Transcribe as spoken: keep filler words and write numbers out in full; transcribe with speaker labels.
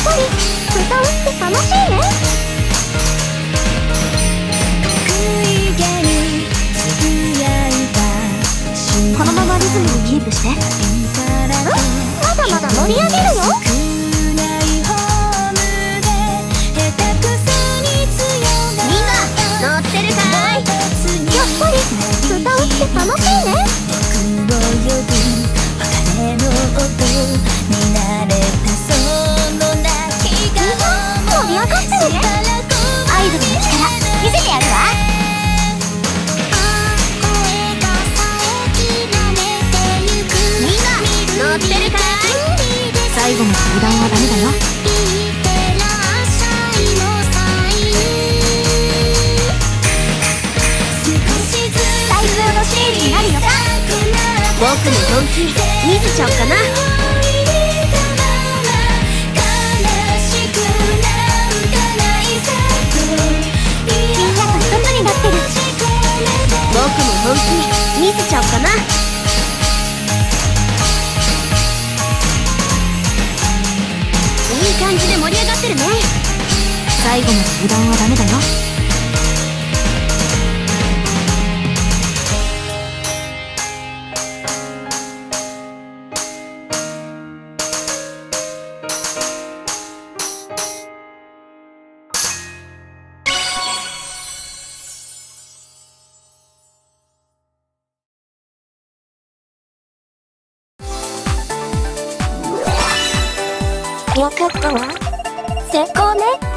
Speaker 1: ぱり歌うって楽しいね。このままリズムにキープして。うん、まだまだ盛り上げるよ。みんな乗ってるかい？やっぱり歌うって楽しいね。盛り上がってるね。アイドルの力見せてやるわ。みんな乗ってるかい？最後まで油断はダメだよ。最高のステージになるよさ。僕の本気見せちゃおうかな。僕も本気見せちゃおうかな。いい感じで盛り上がってるね。最後まで油断はダメだよ。よかったわ。成功ね。